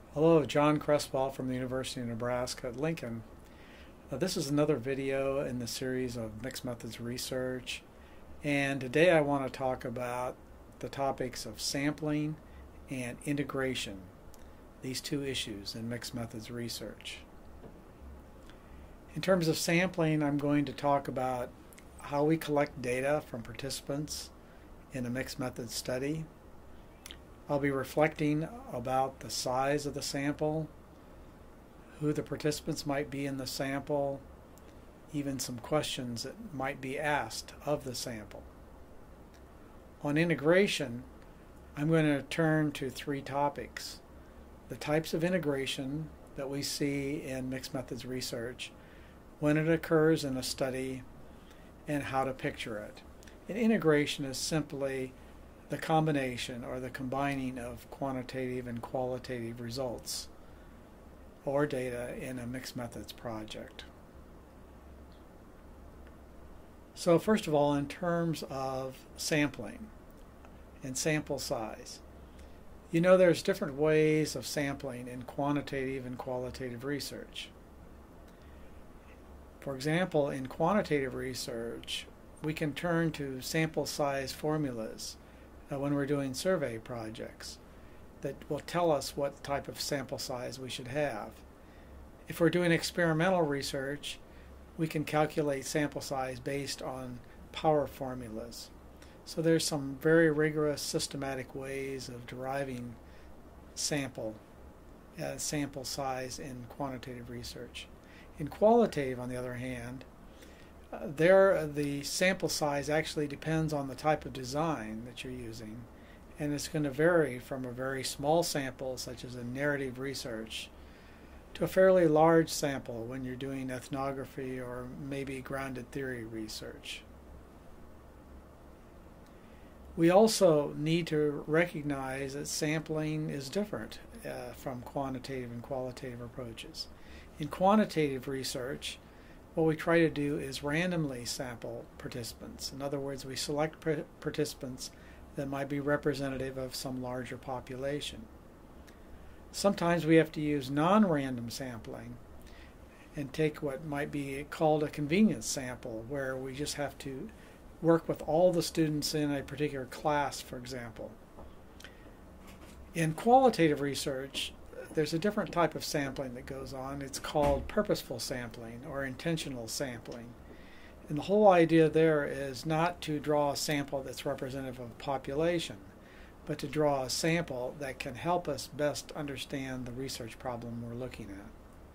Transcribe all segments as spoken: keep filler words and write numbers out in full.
Hello, John Creswell from the University of Nebraska at Lincoln. Uh, this is another video in the series of mixed methods research, and today I want to talk about the topics of sampling and integration, these two issues in mixed methods research. In terms of sampling, I'm going to talk about how we collect data from participants in a mixed methods study. I'll be reflecting about the size of the sample, who the participants might be in the sample, even some questions that might be asked of the sample. On integration, I'm going to turn to three topics: the types of integration that we see in mixed methods research, when it occurs in a study, and how to picture it. And integration is simply the combination or the combining of quantitative and qualitative results or data in a mixed methods project. So first of all, in terms of sampling and sample size, you know there's different ways of sampling in quantitative and qualitative research. For example, in quantitative research, we can turn to sample size formulas Uh, when we're doing survey projects that will tell us what type of sample size we should have. If we're doing experimental research, we can calculate sample size based on power formulas. So there's some very rigorous systematic ways of deriving sample uh, sample size in quantitative research. In qualitative, on the other hand, Uh, there, the sample size actually depends on the type of design that you're using, and it's going to vary from a very small sample, such as a narrative research, to a fairly large sample when you're doing ethnography or maybe grounded theory research. We also need to recognize that sampling is different uh, from quantitative and qualitative approaches. In quantitative research, what we try to do is randomly sample participants. In other words, we select participants that might be representative of some larger population. Sometimes we have to use non-random sampling and take what might be called a convenience sample, where we just have to work with all the students in a particular class, for example. In qualitative research, there's a different type of sampling that goes on. It's called purposeful sampling or intentional sampling. And the whole idea there is not to draw a sample that's representative of a population, but to draw a sample that can help us best understand the research problem we're looking at.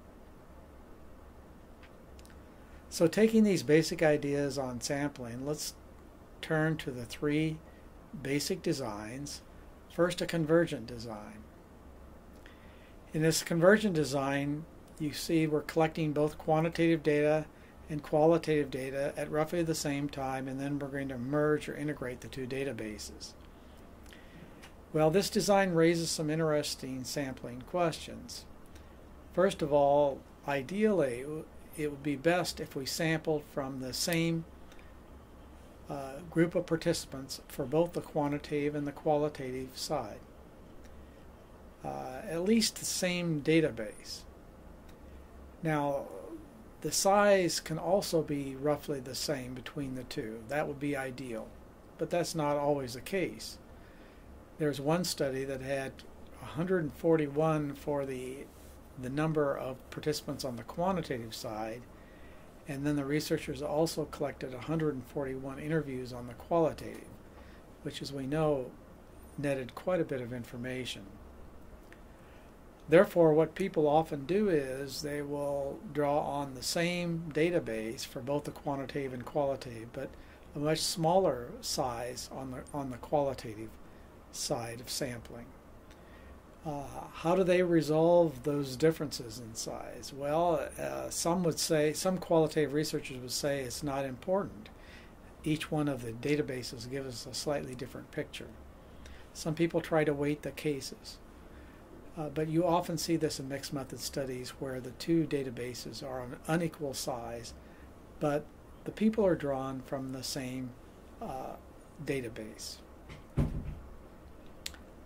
So taking these basic ideas on sampling, let's turn to the three basic designs. First, a convergent design. In this convergent design, you see we're collecting both quantitative data and qualitative data at roughly the same time, and then we're going to merge or integrate the two databases. Well, this design raises some interesting sampling questions. First of all, ideally, it would be best if we sampled from the same uh, group of participants for both the quantitative and the qualitative side. Uh, at least the same database. Now, the size can also be roughly the same between the two. That would be ideal, but that's not always the case. There's one study that had one hundred forty-one for the, the number of participants on the quantitative side, and then the researchers also collected one hundred forty-one interviews on the qualitative, which, as we know, netted quite a bit of information. Therefore, what people often do is they will draw on the same database for both the quantitative and qualitative, but a much smaller size on the, on the qualitative side of sampling. Uh, how do they resolve those differences in size? Well, uh, some would say, some qualitative researchers would say it's not important. Each one of the databases gives us a slightly different picture. Some people try to weight the cases. Uh, but you often see this in mixed method studies where the two databases are of an unequal size, but the people are drawn from the same uh, database.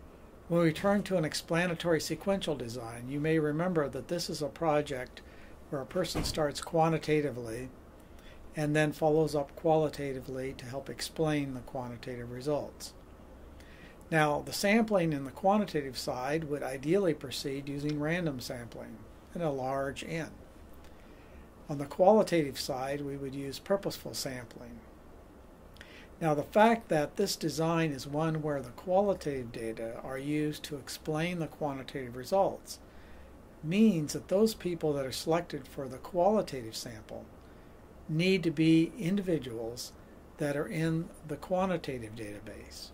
When we turn to an explanatory sequential design, you may remember that this is a project where a person starts quantitatively and then follows up qualitatively to help explain the quantitative results. Now, the sampling in the quantitative side would ideally proceed using random sampling and a large N. On the qualitative side, we would use purposeful sampling. Now, the fact that this design is one where the qualitative data are used to explain the quantitative results means that those people that are selected for the qualitative sample need to be individuals that are in the quantitative database.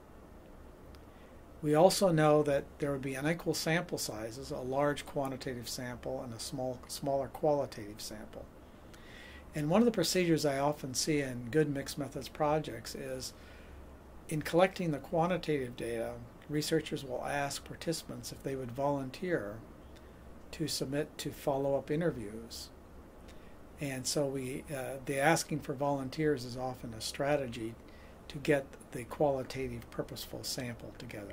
We also know that there would be unequal sample sizes, a large quantitative sample and a small, smaller qualitative sample. And one of the procedures I often see in good mixed methods projects is in collecting the quantitative data, researchers will ask participants if they would volunteer to submit to follow-up interviews. And so we, uh, the asking for volunteers is often a strategy to get the qualitative purposeful sample together.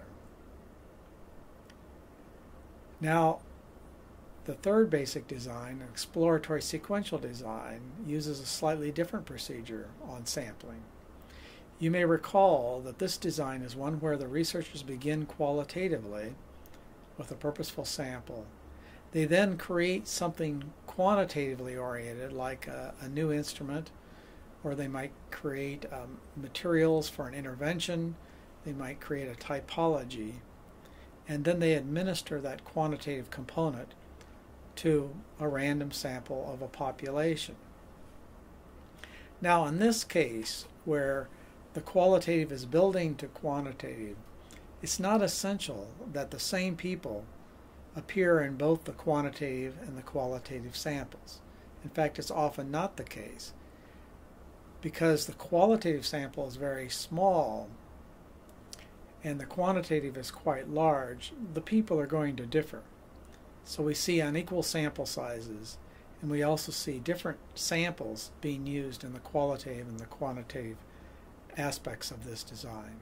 Now, the third basic design, exploratory sequential design, uses a slightly different procedure on sampling. You may recall that this design is one where the researchers begin qualitatively with a purposeful sample. They then create something quantitatively oriented, like a, a new instrument, or they might create um, materials for an intervention. They might create a typology, and then they administer that quantitative component to a random sample of a population. Now, in this case, where the qualitative is building to quantitative, it's not essential that the same people appear in both the quantitative and the qualitative samples. In fact, it's often not the case. Because the qualitative sample is very small and the quantitative is quite large, the people are going to differ. So we see unequal sample sizes, and we also see different samples being used in the qualitative and the quantitative aspects of this design.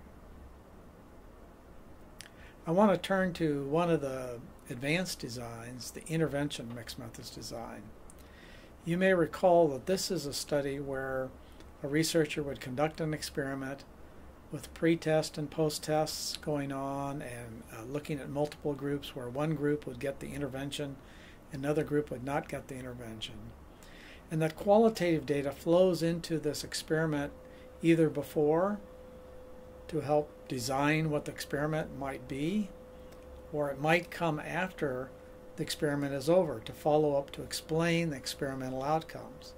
I want to turn to one of the advanced designs, the intervention mixed methods design. You may recall that this is a study where a researcher would conduct an experiment with pre-test and post-tests going on, and uh, looking at multiple groups where one group would get the intervention, another group would not get the intervention. And that qualitative data flows into this experiment either before to help design what the experiment might be, or it might come after the experiment is over to follow up to explain the experimental outcomes.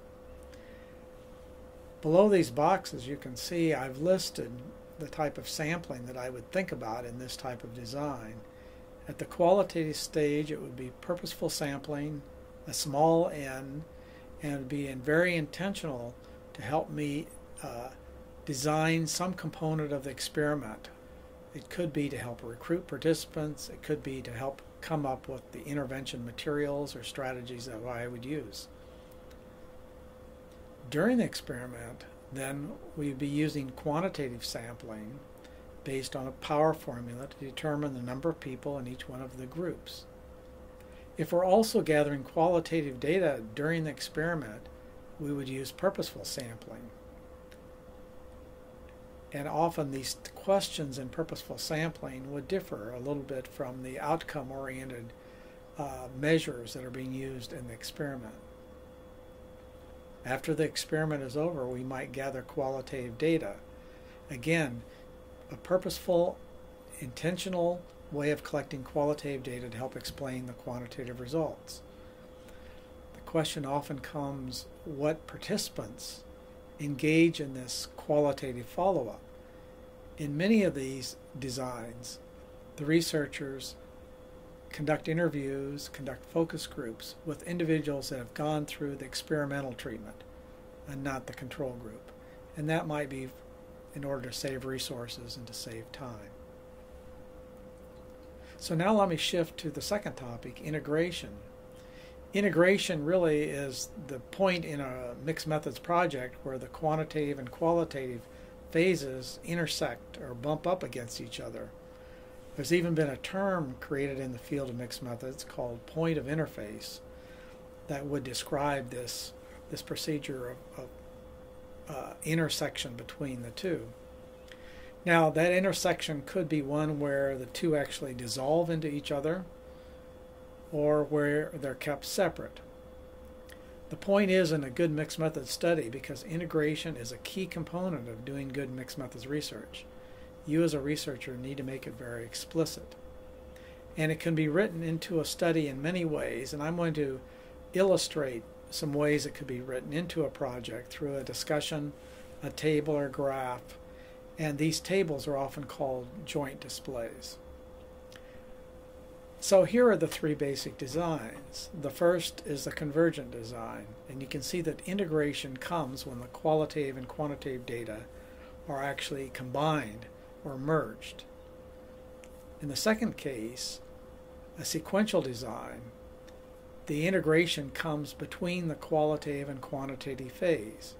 Below these boxes you can see I've listed the type of sampling that I would think about in this type of design. At the qualitative stage it would be purposeful sampling, a small n, and it would be in very intentional to help me uh, design some component of the experiment. It could be to help recruit participants, it could be to help come up with the intervention materials or strategies that I would use. During the experiment, then we'd be using quantitative sampling based on a power formula to determine the number of people in each one of the groups. If we're also gathering qualitative data during the experiment, we would use purposeful sampling. And often these questions in purposeful sampling would differ a little bit from the outcome-oriented uh, measures that are being used in the experiment. After the experiment is over, we might gather qualitative data. Again, a purposeful, intentional way of collecting qualitative data to help explain the quantitative results. The question often comes, what participants engage in this qualitative follow-up? In many of these designs, the researchers conduct interviews, conduct focus groups with individuals that have gone through the experimental treatment and not the control group. And that might be in order to save resources and to save time. So now let me shift to the second topic, integration. Integration really is the point in a mixed methods project where the quantitative and qualitative phases intersect or bump up against each other. There's even been a term created in the field of mixed methods called point of interface that would describe this, this procedure of, of uh, intersection between the two. Now, that intersection could be one where the two actually dissolve into each other, or where they're kept separate. The point is in a good mixed methods study, because integration is a key component of doing good mixed methods research, you as a researcher need to make it very explicit. And it can be written into a study in many ways, and I'm going to illustrate some ways it could be written into a project through a discussion, a table or graph, and these tables are often called joint displays. So here are the three basic designs. The first is the convergent design, and you can see that integration comes when the qualitative and quantitative data are actually combined or merged. In the second case, a sequential design, the integration comes between the qualitative and quantitative phase.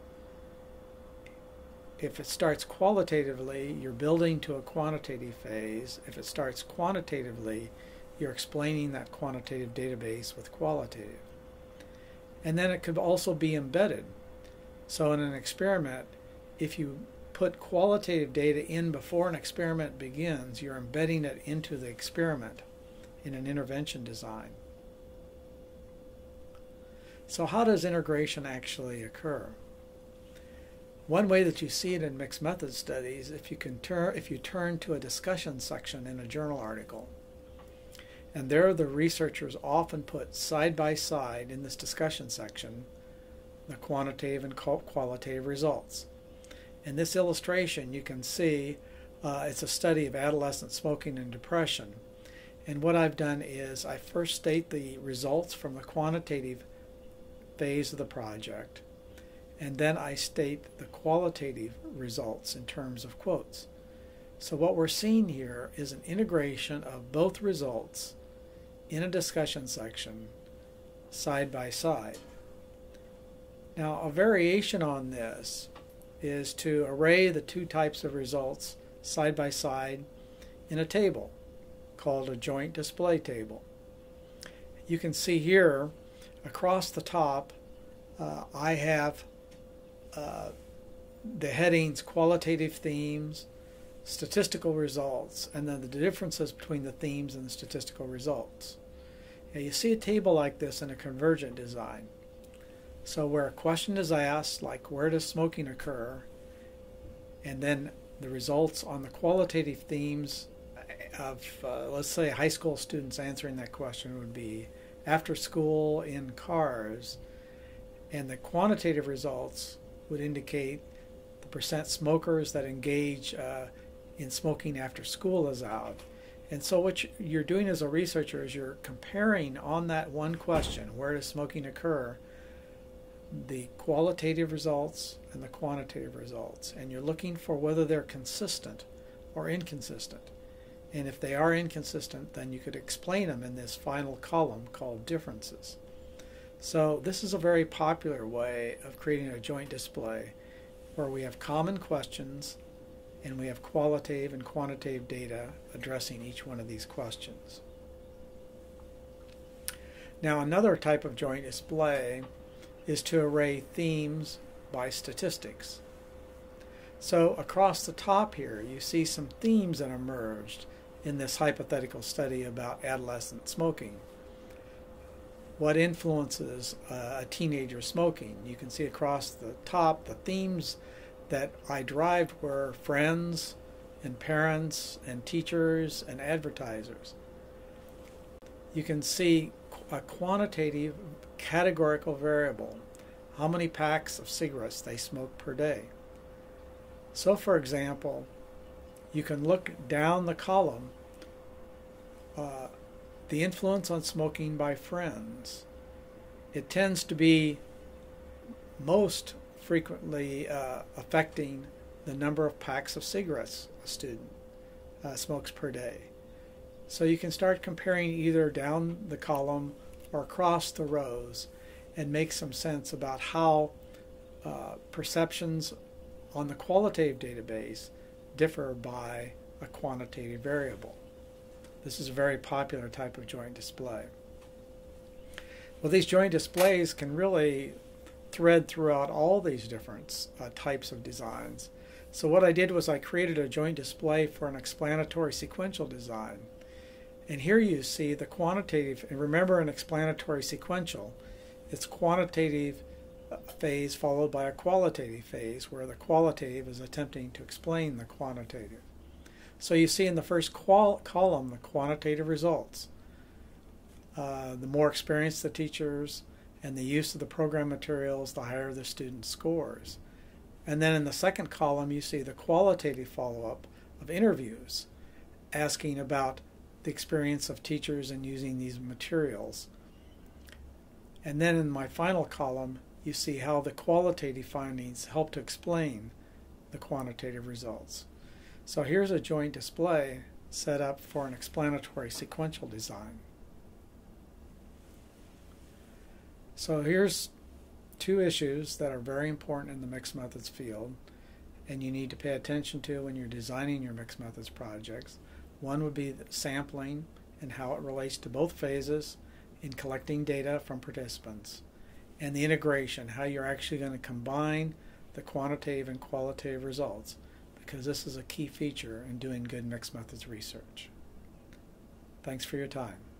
If it starts qualitatively, you're building to a quantitative phase. If it starts quantitatively, you're explaining that quantitative database with qualitative. And then it could also be embedded. So in an experiment, if you put qualitative data in before an experiment begins, you're embedding it into the experiment in an intervention design. So how does integration actually occur? One way that you see it in mixed methods studies, if you can turn if you turn to a discussion section in a journal article, and there the researchers often put side by side in this discussion section the quantitative and qualitative results. In this illustration, you can see uh, it's a study of adolescent smoking and depression. And what I've done is I first state the results from the quantitative phase of the project, and then I state the qualitative results in terms of quotes. So what we're seeing here is an integration of both results in a discussion section side by side. Now, a variation on this is to array the two types of results side by side in a table called a joint display table. You can see here across the top uh, I have uh, the headings qualitative themes, statistical results, and then the differences between the themes and the statistical results. Now, you see a table like this in a convergent design. So where a question is asked, like where does smoking occur, and then the results on the qualitative themes of, uh, let's say, high school students answering that question would be after school, in cars, and the quantitative results would indicate the percent smokers that engage uh, in smoking after school is out. And so what you're doing as a researcher is you're comparing on that one question, where does smoking occur, the qualitative results and the quantitative results, and you're looking for whether they're consistent or inconsistent. And if they are inconsistent, then you could explain them in this final column called differences. So this is a very popular way of creating a joint display where we have common questions and we have qualitative and quantitative data addressing each one of these questions. Now, another type of joint display is to array themes by statistics. So across the top here, you see some themes that emerged in this hypothetical study about adolescent smoking. What influences uh, a teenager smoking? You can see across the top the themes that I derived were friends and parents and teachers and advertisers. You can see a quantitative categorical variable, how many packs of cigarettes they smoke per day. So for example, you can look down the column, uh, the influence on smoking by friends. It tends to be most frequently uh, affecting the number of packs of cigarettes a student uh, smokes per day. So you can start comparing either down the column or across the rows and make some sense about how uh, perceptions on the qualitative database differ by a quantitative variable. This is a very popular type of joint display. Well, these joint displays can really thread throughout all these different uh, types of designs. So what I did was I created a joint display for an explanatory sequential design. And here you see the quantitative, and remember an explanatory sequential, it's quantitative phase followed by a qualitative phase, where the qualitative is attempting to explain the quantitative. So you see in the first qual column the quantitative results. Uh, the more experienced the teachers and the use of the program materials, the higher the student scores. And then in the second column you see the qualitative follow-up of interviews, asking about the experience of teachers in using these materials. And then in my final column you see how the qualitative findings help to explain the quantitative results. So here's a joint display set up for an explanatory sequential design. So here's two issues that are very important in the mixed methods field and you need to pay attention to when you're designing your mixed methods projects. One would be the sampling and how it relates to both phases in collecting data from participants, and the integration, how you're actually going to combine the quantitative and qualitative results, because this is a key feature in doing good mixed methods research. Thanks for your time.